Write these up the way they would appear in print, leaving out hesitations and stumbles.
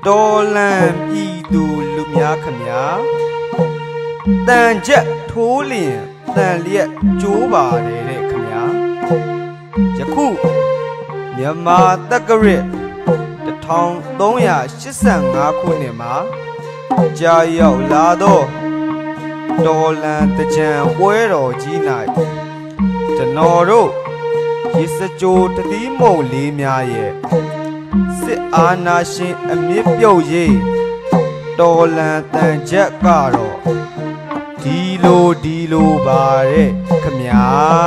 တော်လန်ပြည်သူလူများခမညာတန်ချက်ထိုးလျင်တန်လျက်ကျိုးပါတယ်တဲ့ခမညာယခုမြန်မာတက္ကရာ1385ခုနှစ်မှာကြာရောက်လာသောတော်လန်တကြံပွဲတော်ကြီး၌ကျွန်တော်တို့ရေစကြိုတတိမုံလေးများရဲ့စစ်အာဏာရှင်အမြင့်ပြုတ်ရေးတော်လန်တန်ချက်ကတော့ဒီလိုပါတဲ့ခမညာ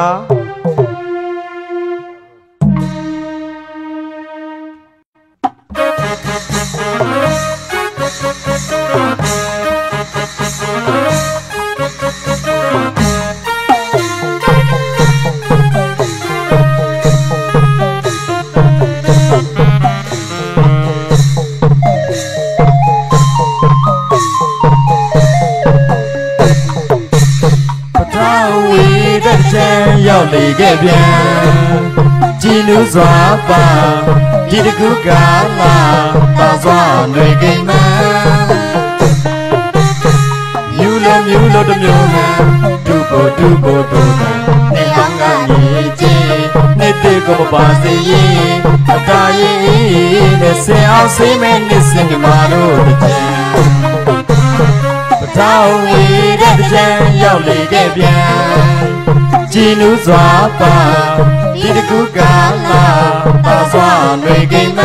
ရောက်လေခဲ့ပြန်ကြည်နူးစွာပါဒီတကူကလာပါစွာຫນွေကိမ့်မမြူလိုတမျိုးမှဒူပိုနေဟောင်းကနေကြည်နေတေကိုပါစေရင်အတားရင်နဲ့ဆင်အောင်ဆေးမဲ့နေစင်မာတို့တကြံပထောင်ဝေတဲ့ကြံရောက်လေခဲ့ပြန်ကြည်နူးစွာပါဒီတကူကလာပါစွာຫນွေကိမ့်မ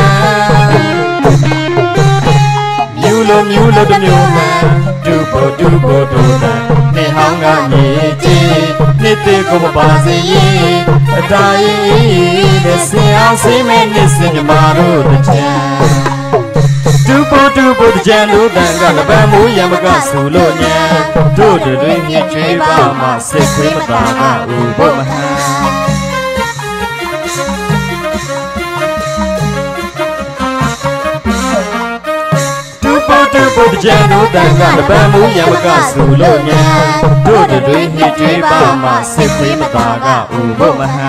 မြူလိုတမျိုးမှဒူပိုနေဟောင်းကနေကြည်နေတေကိုပါစေရင်အတားရင်နဲ့ဆင်အောင်ဆေးမဲ့နေစင်မာတို့တကြံတူပိုတကြံတို့တန်ကလပန်းမိုးရမကဆူလို့ညာတို့တွေမြစ်ကျွေးပါမှစိတ်ခွေးမသာကဥပုမဟံတူပိုတကြံတို့တန်ကလပန်းမိုးရမကဆူလို့ညာတို့တွေမြစ်ကျွေးပါမှစိတ်ခွေးမသာကဥပုမဟံ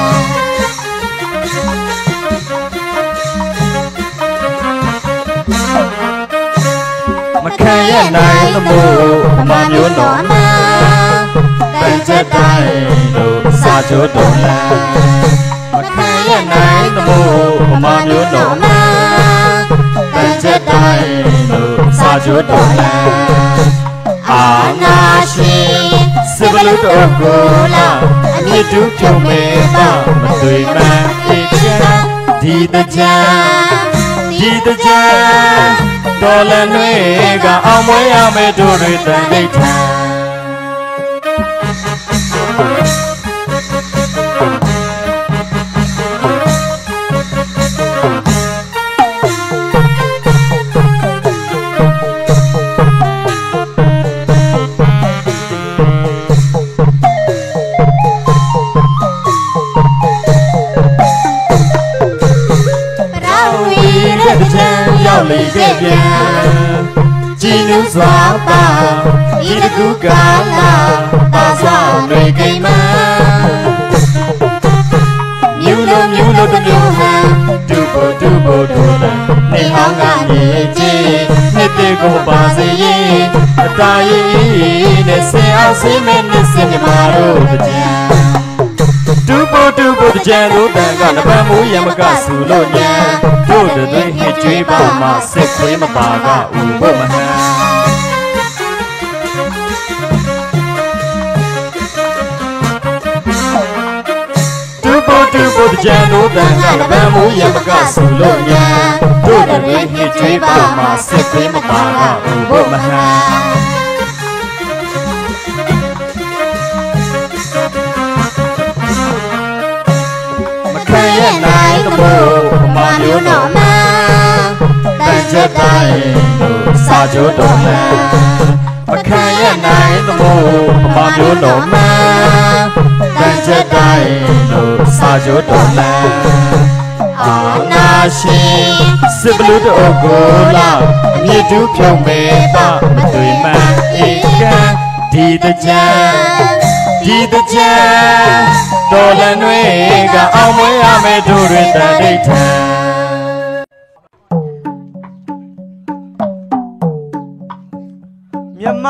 မခံရနိုင်သမို့မမျိုးတော်မှာတန်ချက်တိုင်းတို့စာချိုးတော်လန်းမခံရနိုင်သမို့မမျိုးတော်မှာတန်ချက်တိုင်းတို့စာချိုးတော်လန်းအာနာရှင်စပလူတော်ကိုလာအမြင့်တူပြုံးမဲ့ပါမသွေမှန်ဧချာဒီတကြံတော်လန်တွေကအောင်မွေးရမယ်တို့တွေတန်တိတ်ထံရောက်လေခဲ့ပြန်ကြည်နူးစွာပါဒီတကူကလာပါစွာຫນွေကိမ့်မမြူလိုတမျိုးမှဒူပိုနေဟောင်းကနေကြည်နေတေကိုပါစေရင်အတားရင်နဲ့ဆင်အောင်ဆေးမဲ့နေစင်မာတို့တကြံတူပိုတကြံတို့တန်ကလပန်းမိုးရမကဆူလို့ညာတို့တွေမြစ်ကျွေးပါမှစိတ်ခွေးမသာကဥပုမဟံတူပိုတကြံတို့တန်ကလပန်းမိုးရမကဆူလို့ညာတို့တွေမြစ်ကျွေးပါမှစိတ်ခွေးမသာကဥပုမဟံရနိုင်သမို့မမျိုးတော်မှာတန်ချက်တိုင်းတို့စာချိုးတော်လန်းမခံရနိုင်သမို့မမျိုးတော်မှာတန်ချက်တိုင်းတို့စာချိုးတော်လန်းအာနာရှင်စစ်ဘလူတော်ကိုလာအမြင့်တူဖြုံမဲ့ပါမသွေမှန်ဧကံဒီတကြံတော်လန်တွေကအောင်မွေးရမယ်တို့တွေတန်တိတ်ထံ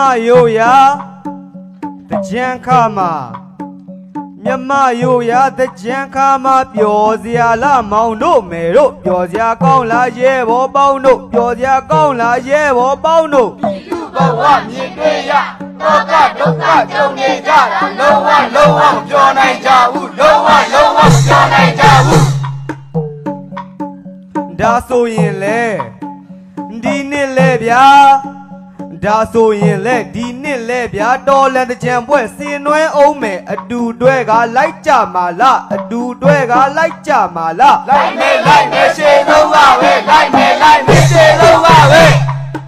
yo ya the Jankama Yama yo ya the Jankama Piozia la Mauno Mero Piozia con la llevo Bauno Piozia con la llevo Bauno Bawa Miya Toka Toka Jone Jara Lowa Jona Jawu Lowa Jona Jawu Da so yin le Di nit le bia Da so yin le Di nit le bia Do lan the jam bwe sin nwe ong me Adu dwe ga like ja ma la Adu dwe ga like ja ma la Like me she lowa we Like me she lowa we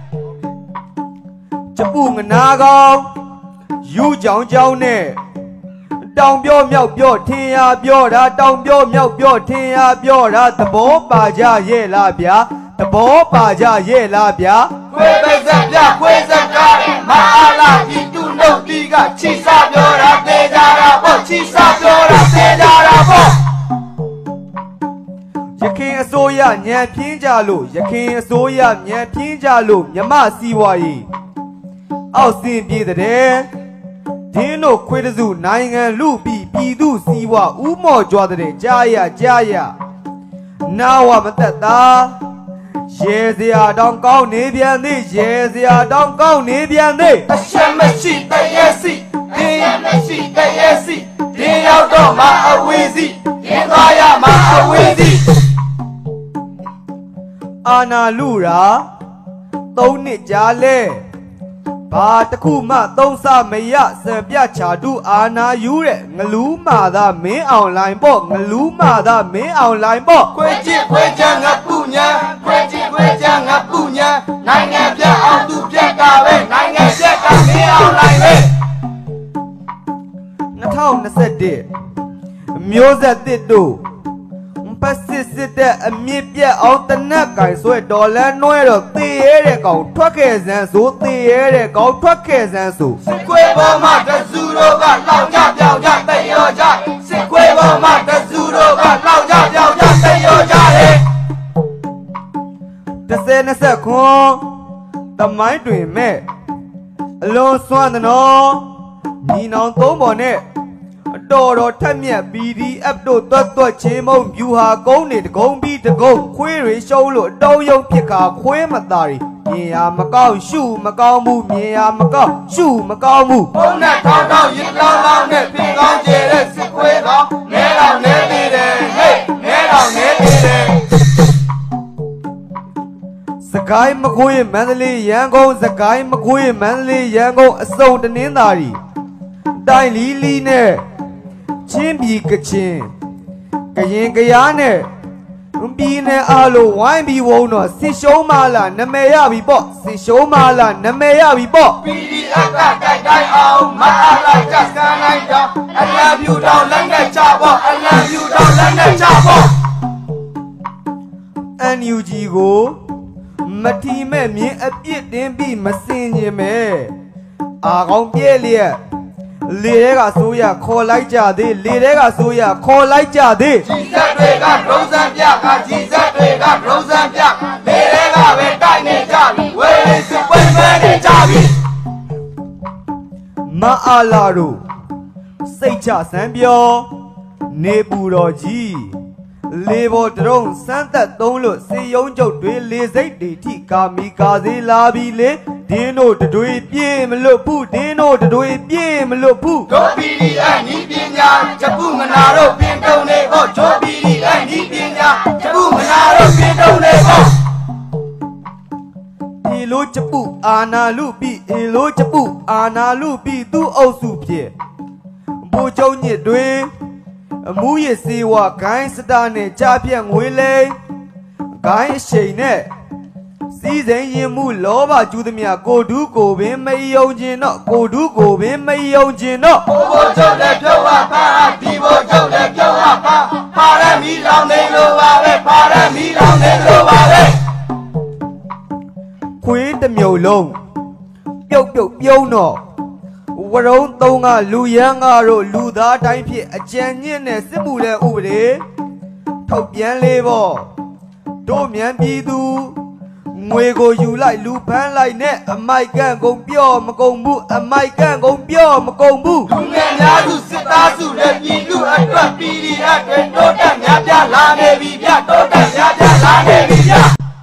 Chapu ngana gong Yu jong jong ne Tong pyo miao pyo Thiên ya pyo ra Tong pyo miao pyo Thiên ya pyo ra Tabo pa ja ye la bia Tabo pa ja ye la bia Kwe bezat ya kwe zakare Maala ki tu no tiga Chi sa pyo ra te jara po Chi sa pyo ra te jara po ယခင်အစိုးရညံပြင်းကြလို့ယခင်အစိုးရညံပြင်းကြလို့မြမစီဝါရီအောက်စင်ပြေတဲ့ဒင်းတို့ခွေးတစုနိုင်ငံလူပြီးပြည်သူစီဝါဥမော်ကြွားတဲ့ကြားရနာဝမသက်သာရဲစရာတောင်ကောင်းနေပြန်သေးရဲစရာတောင်ကောင်းနေပြန်သေးအရှက်မရှိတရေစီတင်းရမရှိတရေစီတင်းရောက်တော့မှအဝေးစီတင်းသွားရမှအဝေးစီအာနာလူရာ3နှစ်ကြာလဲဘာတခုမှသုံးစမရစံပြချာတူအာနာယူတဲ့ငလူးမာသာမင်းအွန်လိုင်းပေါ့ငလူးမာသာမင်းအွန်လိုင်းပေါ့ခွေချစ်ခွေချမ်းငါပူညာခွေချစ်ခွေချမ်းငါပူညာနိုင်ငံပြအောင်သူပြက်ကပဲနိုင်ငံပြက်ကမင်းအောင်လိုက်ပဲ 2021မျိုးဆက်တစ်တို့ပတ်စစ်တဲ့အမြင့်ပြတ်အောင်တနက်ကင်ဆွဲဒေါ်လာနှွဲတော့သေရတဲ့ကောင်ထွက်ခဲ့စမ်းဆိုသေရတဲ့ကောင်ထွက်ခဲ့စမ်းဆိုစစ်ခွေးပေါ်မှာတစုတို့ကလောင်ကြပြောင်ကြတယောကြစစ်ခွေးပေါ်မှာတစုတို့ကလောင်ကြပြောင်ကြတယောကြတယ် 30-20ခွန်တမိုင်းတွင်မဲ့အလွန်စွမ်းသနော်ညီနောင်သုံးပေါ်နဲ့တော်ထက်မြက် PDF တို့တွတ်ချေမုံဖြူဟာကုန်းနေတကုံပြီးတကုံခွေးတွေရှုံးလို့အတုံးယုံဖြစ်ခါခွေးမသားရီမြင်ရမကောင်းရှုမကောင်းမှုမြင်ရမကောင်းရှုမကောင်းမှုဘုံနဲ့ထောင်းထောင်းရစ်လောင်းလောင်းနဲ့ပြင်ကောင်းကျဲတဲ့စစ်ခွေးကောင်နဲတော်နဲသေးတယ်ဟေးနဲတော်နဲသေးတယ်စကိုင်းမကွေးမန္တလေးရန်ကုန်စကိုင်းမကွေးမန္တလေးရန်ကုန်အစုံတနင်္သာရီတိုင်းလီနဲ့ချင်းပြည်ကချင်းကရင်ကရားနဲ့ပြည်နယ်အားလို့ဝိုင်းပြီးဝုံတော့စစ်ရှုံးမလားနမယ်ရပြီပေါ့စစ်ရှုံးမလားနမယ်ရပြီပေါ့ PDF ကတိုက်တိုင်းအောင်မအားလိုက်ကြစမ်းလိုက်တော့အလံပြူတောင်လက်နဲ့ချပေါ့အလံပြူတောင်လက်နဲ့ချပေါ့ NUG ကိုမထီမဲ့မြင်းအပြစ်တင်ပြီးမစင်ခြင်းပဲအာကောင်းပြည့်လျက်လေတဲကဆိုးရခေါ်လိုက်ကြသေးလေတဲကဆိုးရခေါ်လိုက်ကြသေးကြီးစက်တွေကဒရုန်းစံပြကကြီးစက်တွေကဒရုန်းစံပြလေတွေကပဲတိုက်နေကြပြီဝေးလေးစစ်ပွဲမဲနေကြပြီမအားလာတို့စိတ်ချစမ်းပြောနေပူတော်ကြီးလေဘော်ဒရုန်းစမ်းသက်သုံးလို့စေယုံကျုပ်တွေလေစိတ်တွေထိကာမီကာစေလာပြီလေဒင်းတို့တွေပြေးမလွတ်ဘူးဒင်းတို့တွေပြေးမလွတ်ဘူးတို့ PDF နီးပညာချက်ပုငနာတို့ပြင်တုံနေဖို့တို့ PDF နီးပညာချက်ပုငနာတို့ပြင်တုံနေဖို့ဒီလိုချပုအာနာလူပြီးဒီလိုချပုအာနာလူပြီးသူ့အုပ်စုဖြစ်ဘူကျုံညစ်တွေအမှုရစေဝဂိုင်းစတာနဲ့ကြားပြန့်ငွေလိမ်ဂိုင်းအရှိန်နဲ့စီးစိမ်ရင်မှုလောဘကျူးသမျှကိုဒုကိုပင်မယုံခြင်းတော့ကိုဒုကိုပင်မယုံခြင်းတော့ဘိုးချုပ်လည်းပြုတ်ပါပါဒီဘိုးချုပ်လည်းပြုတ်ပါပါရမီလောင်နေလို့ပါပဲပါရမီလောင်နေလို့ပါပဲခွေးတစ်မြုပ်လုံးပြုတ်ပြုံးတော့ဝရုံးသုံးကလူရန်ကတို့လူသားတိုင်းဖြစ်အကြံညင့်နဲ့စစ်မှုတဲ့ဥပဒေထုတ်ပြန်လေးပေါ့တို့မြန်ပြည်သူငွေကိုယူလိုက်လူဖမ်းလိုက်နဲ့အမိုက်ကန်ကုန်ပြောမကုန်ဘူးအမိုက်ကန်ကုန်ပြောမကုန်ဘူးလူငယ်များစုစစ်သားစုနဲ့ပြည်သူအတွက်ပြည်ဒီအတွက်တိုးတက်များပြားလာနေပြီဗျတိုးတက်များပြားလာနေပြီဗျ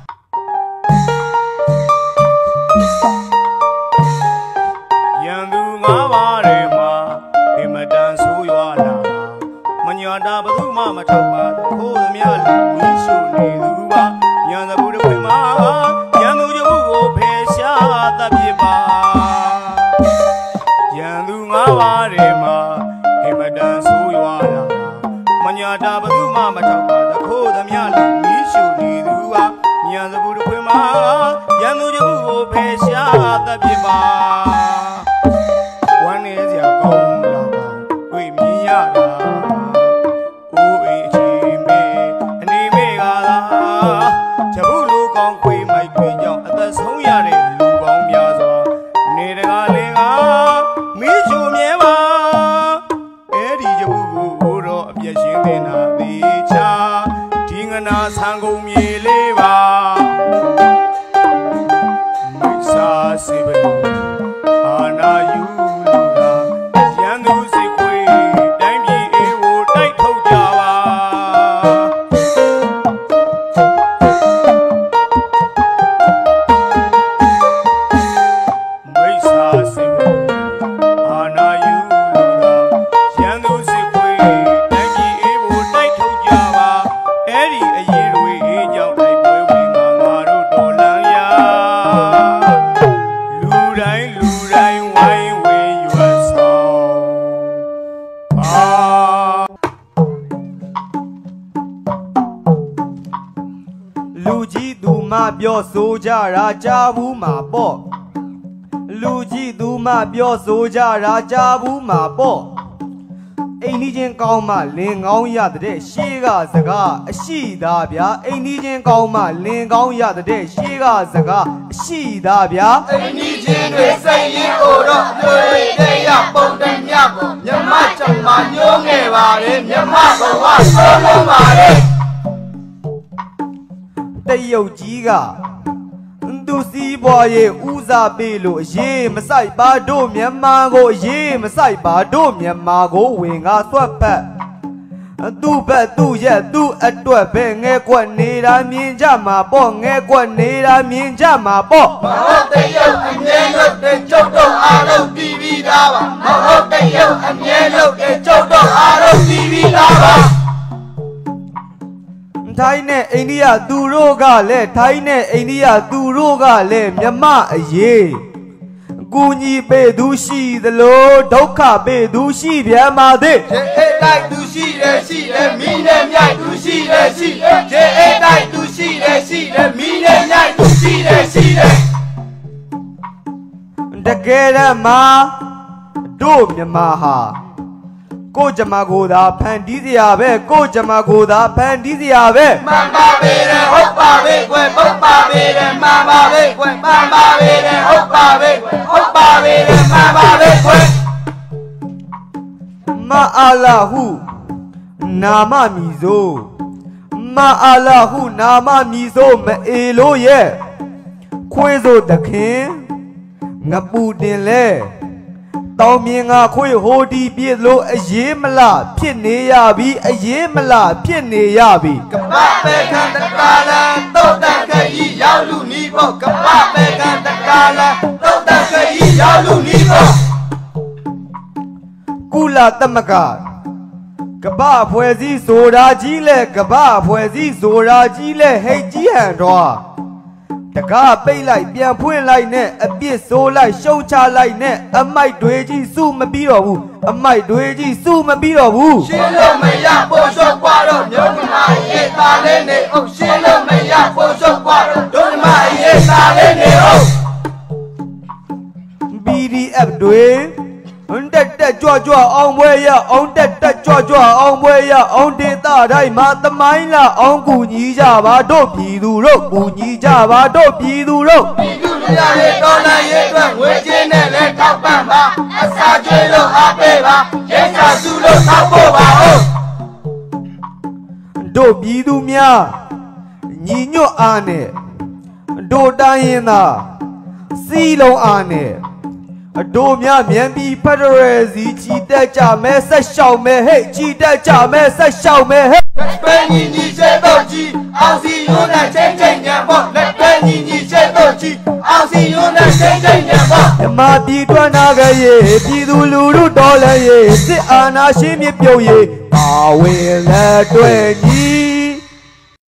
ရန်သူငါးပါးတွေမှာအမတန်ဆိုးရွားလာမညာတာဘသူမှမထောက်ပါခိုးသမျှလူမီးရှို့နေသူပါရန်သူတို့ခွေမှာရန်သူကျမှုကိုဖယ်ရှားသတ်ပြပါရန်သူငါးပါးတွေမှာအမတန်ဆိုးရွားလာမညာတာဘသူမှမထောက်ပါခိုးသမျှလူမီးရှို့နေသူပါရန်သူတို့ခွေမှာရန်သူကျမှုကိုဖယ်ရှားသတ်ပြပါဝမ်းနေစရာကောင်းလာပါတွေ့မြင်ရတာအိုးအိမ်အချင်းမေအနေမေကသာချဘူးလူကောင်းခွေမိုက်တွေကြောင့်အသက်ဆုံးရတဲ့လူပေါင်းများစွာနေတကားလင်းကမီးချိုမြဲပါအဲ့ဒီချဘူးကိုတော့အပြည့်ရှင်းနေတာသေးချာဒီငနာဆံကုန်မြေလေးပါမိစ္ဆာစေဘလူအာနာယူပြောဆိုကြတာကြားဘူးမှာပေါ့လူကြီးသူမှပြောဆိုကြတာကြားဘူးမှာပေါ့အိမ်နီးချင်းကောင်းမှလင်ကောင်းရတဲ့ရှေးကစကားအရှိသားဗျာအိမ်နီးချင်းကောင်းမှလင်ကောင်းရတဲ့ရှေးကစကားအရှိသားဗျာအိမ်နီးချင်းတွေစိတ်ရင်းအိုတော့တွေ့တဲ့ရပုံတည်းမြကိုမြမချမညိုးငယ်ပါလေမြမဘဝဆုံးလုံးပါလေတရုတ်ကြီးကသူစီးပွားရေးဦးစားပေးလို့အရေးမဆိုင်ပါတို့မြန်မာကိုအရေးမဆိုင်ပါတို့မြန်မာကိုဝင်ကားသွက်ဖက်သူ့ဘက်သူ့ရဲ့သူ့အတွက်ပဲငဲကွက်နေတာမြင်ကြမှာပေါ့ငဲကွက်နေတာမြင်ကြမှာပေါ့မဟုတ်တရုတ်အမြဲလို့တဲ့ကျုပ်တို့အားလုံးပြီးပြီးသားပါမဟုတ်တရုတ်အမြဲလို့တဲ့ကျုပ်တို့အားလုံးပြီးပြီးသားပါထိုင်းနဲ့အိန္ဒိယသူတို့ကလည်းထိုင်းနဲ့အိန္ဒိယသူတို့ကလည်းမြမအရေးကူညီပေးသူရှိသလိုဒုက္ခပေးသူရှိပြန်ပါသေးကျေးတိုက်သူရှိတယ်ရှိတယ်မိနဲ့မြိုက်သူရှိတယ်ရှိတယ်ကျေးတိုက်သူရှိတယ်ရှိတယ်မိနဲ့မြိုက်သူရှိတယ်ရှိတယ်တကယ်တမ်းမှာတို့မြမဟာကိုကြမကိုသာဖန်တီးစရာပဲကိုကြမကိုသာဖန်တီးစရာပဲမှန်ပါပေတယ်ဟုတ်ပါပဲကွယ်ဟုတ်ပါပေတယ်မှန်ပါပဲကွယ်မှန်ပါပေတယ်ဟုတ်ပါပဲကွယ်ဟုတ်ပါပေတယ်မှန်ပါပဲကွယ်မအားလာဟုနာမမီဆိုမအားလာဟုနာမမီဆိုမအေလို့ရဲ့ခွေးဆိုတခင်ငပူတင်လဲတောင်းမြင်ကခွေဟိုဒီပြည့်လို့အရေးမလားဖြစ်နေရပြီအရေးမလားဖြစ်နေရပြီကပပေခံတကာလန်တုတ်တန်ခကြီးရောက်လူနီးဖို့ကပပေခံတကာလန်တုတ်တန်ခကြီးရောက်လူနီးဖို့ကုလသမဂ္ဂကပဖွဲ့စည်းဆိုတာကြီးလဲကပဖွဲ့စည်းဆိုတာကြီးလဲဟိတ်ကြီးဟန်တော့တကားပိတ်လိုက်ပြန်ဖွင့်လိုက်နဲ့အပြစ်ဆိုးလိုက်ရှုံချလိုက်နဲ့အမိုက်တွေကြီးစုမပြီးတော့ဘူးအမိုက်တွေကြီးစုမပြီးတော့ဘူးရှင်းလို့မရပို့ရှုပ်သွားတော့မြို့မရေးသားလေးနေအောင်ရှင်းလို့မရပို့ရှုပ်သွားတော့ဒုမရေးသားလေးနေအောင် PDF တွေတက်ကြွကြွအောင်ပွဲရအောင်တက်ကြွကြွအောင်ပွဲရအောင်ဒေသတိုင်းမှာသမိုင်းလာအောင်ကူညီကြပါတို့ပြည်သူတို့ကူညီကြပါတို့ပြည်သူတို့ပြည်သူလူရရဲ့တော်လှန်ရေးအတွက်ငွေကြေးနဲ့လည်းထောက်ပံ့ပါအစာကျွေးလို့အားပေးပါရဲစာစုလို့ထောက်ဖို့ပါဟုတ်တို့ပြည်သူများညီညွတ်အားနဲ့တို့တိုင်းရင်သာစီလုံးအားနဲ့အတို့များမြန်ပြီးဖက်ဒရယ်စီကြည်တက်ကြမဲဆက်ရှောက်မဲဟဲ့ကြည်တက်ကြမဲဆက်ရှောက်မဲဟဲ့ပဲညီညီရှဲတော့ကြီးအောင်စီယွန်းနဲ့ချင်းချင်းညံပေါ့လက်ပဲညီညီရှဲတော့ကြီးအောင်စီယွန်းနဲ့ချင်းချင်းညံပေါ့ဓမ္မပြည်တွန်းနာကြရေပြည်သူလူထုတော်လည်းရေစစ်အာဏာရှင်မြစ်ပြုတ်ရေပါဝင်လက်တွေ့ညီ